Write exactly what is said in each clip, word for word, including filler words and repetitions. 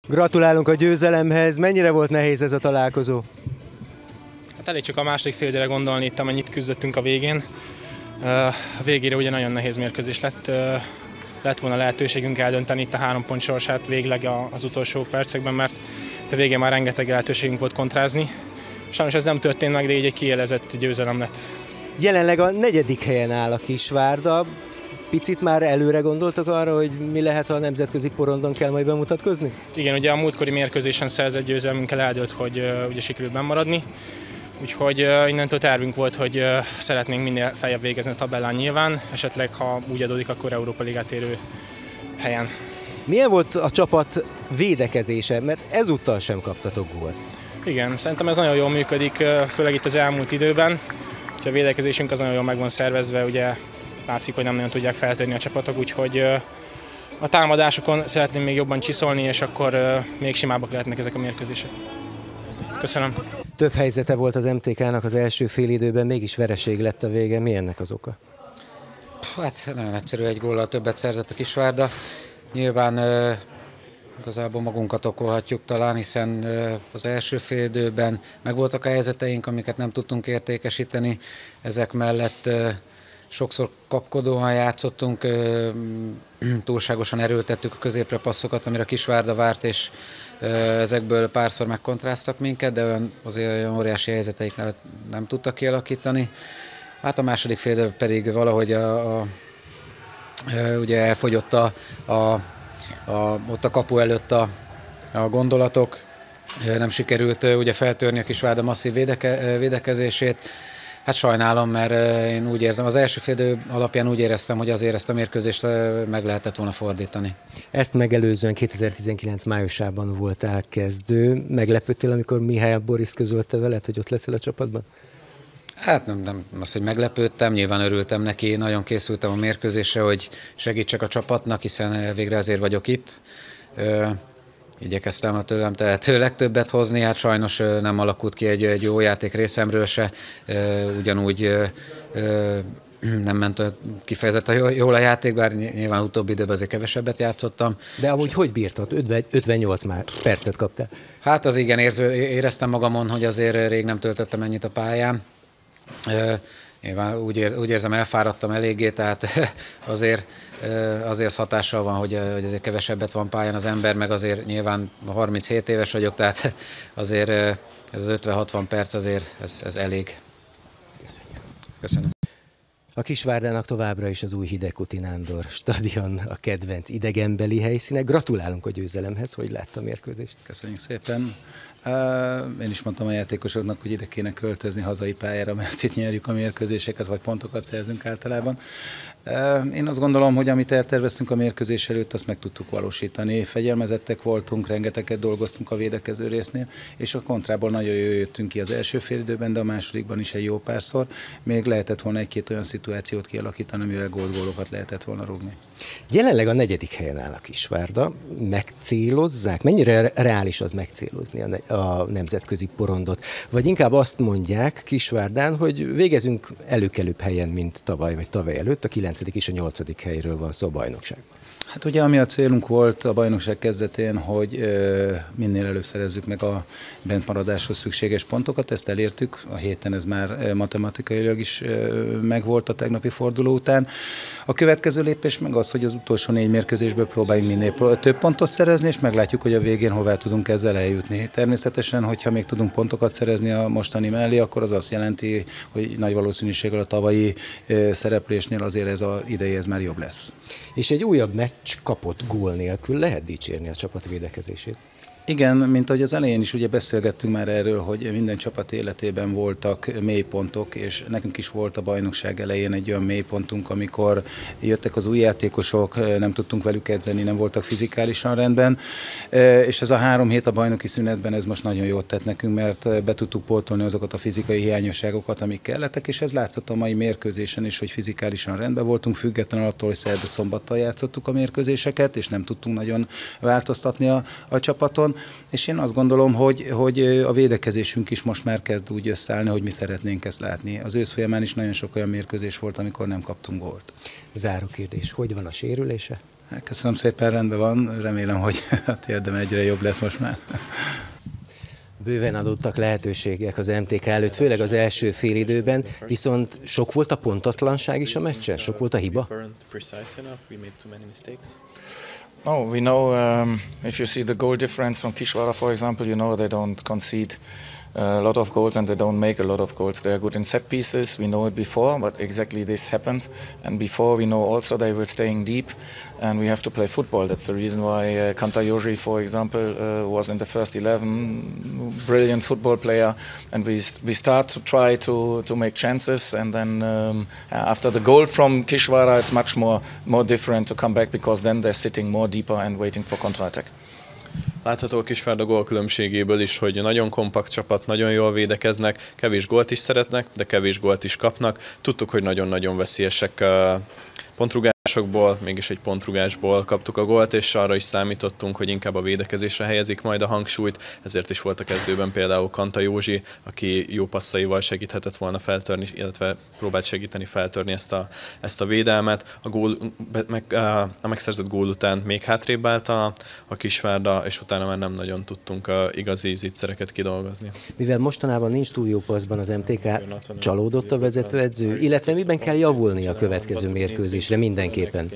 Gratulálunk a győzelemhez. Mennyire volt nehéz ez a találkozó? Hát elég csak a második fél időre gondolni itt, amennyit küzdöttünk a végén. A végére ugye nagyon nehéz mérkőzés lett. Lett volna lehetőségünk eldönteni itt a három pont sorsát végleg az utolsó percekben, mert a végén már rengeteg lehetőségünk volt kontrázni. Sajnos ez nem történt meg, de így egy kiélezett győzelem lett. Jelenleg a negyedik helyen áll a Kisvárda. Picit már előre gondoltok arra, hogy mi lehet, ha a nemzetközi porondon kell majd bemutatkozni? Igen, ugye a múltkori mérkőzésen szerzett győzelmünkkel eldőlt, hogy uh, ugye sikerült bennmaradni. Úgyhogy uh, innentől tervünk volt, hogy uh, szeretnénk minél feljebb végezni a tabellán nyilván, esetleg ha úgy adódik, akkor Európa Ligát érő helyen. Milyen volt a csapat védekezése, mert ezúttal sem kaptatok gólt? Igen, szerintem ez nagyon jól működik, főleg itt az elmúlt időben. A védekezésünk az nagyon jól meg van szervezve, ugye látszik, hogy nem nagyon tudják feltörni a csapatok, úgyhogy a támadásokon szeretném még jobban csiszolni, és akkor még simábbak lehetnek ezek a mérkőzések. Köszönöm. Több helyzete volt az em té ká-nak az első félidőben, mégis vereség lett a vége. Mi ennek az oka? Hát nagyon egyszerű, egy góllal többet szerzett a Kisvárda. Nyilván igazából magunkat okolhatjuk talán, hiszen az első félidőben megvoltak a helyzeteink, amiket nem tudtunk értékesíteni. Ezek mellett sokszor kapkodóan játszottunk, túlságosan erőltettük a középre passzokat, amire a Kisvárda várt, és ezekből párszor megkontráztak minket, de olyan, azért olyan óriási helyzeteik nem tudtak kialakítani. Hát a második fél pedig valahogy a, a, ugye elfogyott a, a, a, ott a kapu előtt a, a gondolatok, nem sikerült ugye feltörni a Kisvárda masszív védeke, védekezését. Hát sajnálom, mert én úgy érzem, az első fél alapján úgy éreztem, hogy azért ezt a mérkőzést meg lehetett volna fordítani. Ezt megelőzően kétezer-tizenkilenc májusában voltál kezdő. Meglepődtél, amikor Mihály Boris közölte veled, hogy ott leszel a csapatban? Hát nem, nem az, hogy meglepődtem, nyilván örültem neki, nagyon készültem a mérkőzésre, hogy segítsek a csapatnak, hiszen végre azért vagyok itt. Igyekeztem a tőlem tehető legtöbbet hozni, hát sajnos nem alakult ki egy, egy jó játék részemről se, ugyanúgy nem ment kifejezetten jól a játék, bár nyilván utóbbi időben azért kevesebbet játszottam. De amúgy hogy bírtad? ötvennyolc már percet kaptál. Hát az igen, érző, éreztem magamon, hogy azért rég nem töltöttem ennyit a pályán. Nyilván úgy, ér, úgy érzem, elfáradtam eléggé, tehát azért, azért hatással van, hogy, hogy azért kevesebbet van pályán az ember, meg azért nyilván harminchét éves vagyok, tehát azért ez az ötven-hatvan perc azért ez, ez elég. Köszönöm. A Kisvárdának továbbra is az új Hidegkuti Nándor stadion a kedvenc idegenbeli helyszíne. Gratulálunk a győzelemhez, hogy látta a mérkőzést. Köszönjük szépen. Én is mondtam a játékosoknak, hogy ide kéne költözni hazai pályára, mert itt nyerjük a mérkőzéseket, vagy pontokat szerzünk általában. Én azt gondolom, hogy amit elterveztünk a mérkőzés előtt, azt meg tudtuk valósítani. Fegyelmezettek voltunk, rengeteget dolgoztunk a védekező résznél, és a kontrából nagyon jól jöttünk ki az első félidőben, de a másodikban is egy jó párszor. Még lehetett volna egy-két olyan szituációt kialakítani, amivel gólt-gólokat lehetett volna rúgni. Jelenleg a negyedik helyen áll a Kisvárda. Megcélozzák? Mennyire reális az megcélozni a, ne- a nemzetközi porondot? Vagy inkább azt mondják Kisvárdán, hogy végezünk előkelőbb helyen, mint tavaly vagy tavaly előtt, a kilencedik és a nyolcadik helyről van szó a bajnokságban. Hát ugye ami a célunk volt a bajnokság kezdetén, hogy minél előbb szerezzük meg a bentmaradáshoz szükséges pontokat, ezt elértük, a héten ez már matematikailag is megvolt a tegnapi forduló után. A következő lépés meg az, hogy az utolsó négy mérkőzésből próbáljunk minél több pontot szerezni, és meglátjuk, hogy a végén hová tudunk ezzel eljutni. Természetesen, hogyha még tudunk pontokat szerezni a mostani mellé, akkor az azt jelenti, hogy nagy valószínűséggel a tavalyi szereplésnél azért ez az idei ez már jobb lesz. És egy újabb meccs kapott gól nélkül lehet dicsérni a csapat védekezését? Igen, mint ahogy az elején is ugye beszélgettünk már erről, hogy minden csapat életében voltak mélypontok, és nekünk is volt a bajnokság elején egy olyan mélypontunk, amikor jöttek az új játékosok, nem tudtunk velük edzeni, nem voltak fizikálisan rendben, és ez a három hét a bajnoki szünetben ez most nagyon jót tett nekünk, mert be tudtuk pótolni azokat a fizikai hiányosságokat, amik kellettek, és ez látszott a mai mérkőzésen is, hogy fizikálisan rendben voltunk, függetlenül attól, hogy szerda szombattal játszottuk a mérkőzéseket, és nem tudtunk nagyon változtatni a, a csapaton. És én azt gondolom, hogy, hogy a védekezésünk is most már kezd úgy összeállni, hogy mi szeretnénk ezt látni. Az ősz folyamán is nagyon sok olyan mérkőzés volt, amikor nem kaptunk gólt. Záró kérdés, hogy van a sérülése? Köszönöm szépen, rendben van, remélem, hogy a térdem egyre jobb lesz most már. Bőven adottak lehetőségek az em té ká előtt, főleg az első félidőben, viszont sok volt a pontatlanság is a meccsen, sok volt a hiba? No, we know um, if you see the goal difference from Kisvara, for example, you know they don't concede a lot of goals and they don't make a lot of goals. They are good in set pieces, we know it before, but exactly this happened. And before we know also they were staying deep and we have to play football. That's the reason why uh, Kantayoshi, for example, uh, was in the first eleven, brilliant football player. And we, st we start to try to, to make chances, and then um, after the goal from Kishwara, it's much more, more different to come back, because then they're sitting more deeper and waiting for counter-attack. Látható a Kisvárda gól különbségéből is, hogy nagyon kompakt csapat, nagyon jól védekeznek, kevés gólt is szeretnek, de kevés gólt is kapnak. Tudtuk, hogy nagyon-nagyon veszélyesek pontrugásokból, mégis egy pontrugásból kaptuk a gólt, és arra is számítottunk, hogy inkább a védekezésre helyezik majd a hangsúlyt, ezért is volt a kezdőben például Kantayoshi, aki jó passzaival segíthetett volna feltörni, illetve próbált segíteni feltörni ezt a, ezt a védelmet. A, gól, meg, a megszerzett gól után még hátrébb állt a, a Kisvárda, és utána már nem nagyon tudtunk igazi zicsereket kidolgozni. Mivel mostanában nincs túl jó passzban az em té ká, csalódott a vezetőedző, illetve miben kell javulni a következő mérkőzésre mindenképpen?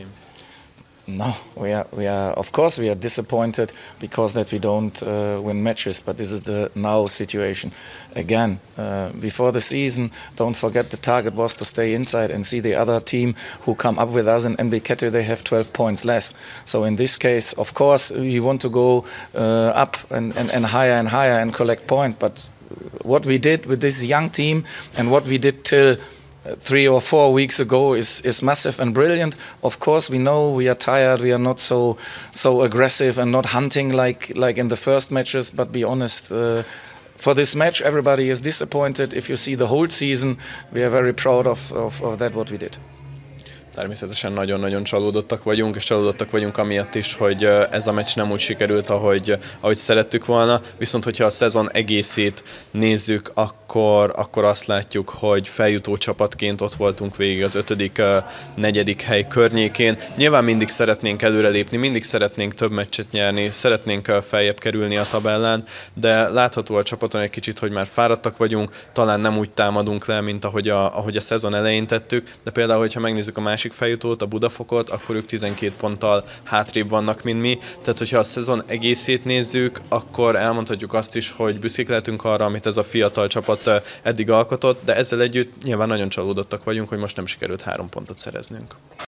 No, we are, we are, of course we are disappointed because that we don't uh, win matches, but this is the now situation. Again, uh, before the season, don't forget the target was to stay inside and see the other team who come up with us in N B two, they have twelve points less. So in this case, of course, we want to go uh, up and, and, and higher and higher and collect points, but what we did with this young team and what we did till three or four weeks ago is, is massive and brilliant. Of course, we know we are tired, we are not so so aggressive and not hunting like, like in the first matches, but be honest, uh, for this match everybody is disappointed. If you see the whole season, we are very proud of, of, of that what we did. Természetesen nagyon-nagyon csalódottak vagyunk, és csalódottak vagyunk amiatt is, hogy ez a meccs nem úgy sikerült, ahogy, ahogy szerettük volna, viszont hogyha a szezon egészét nézzük, akkor, akkor azt látjuk, hogy feljutó csapatként ott voltunk végig az ötödik, negyedik hely környékén. Nyilván mindig szeretnénk előrelépni, mindig szeretnénk több meccset nyerni, szeretnénk feljebb kerülni a tabellán, de látható a csapaton egy kicsit, hogy már fáradtak vagyunk, talán nem úgy támadunk le, mint ahogy a, ahogy a szezon elején tettük, de például, hogyha megnézzük a másik feljutót, a Budafokot, akkor ők tizenkét ponttal hátrébb vannak, mint mi. Tehát, hogyha a szezon egészét nézzük, akkor elmondhatjuk azt is, hogy büszkék lehetünk arra, amit ez a fiatal csapat eddig alkotott, de ezzel együtt nyilván nagyon csalódottak vagyunk, hogy most nem sikerült három pontot szereznünk.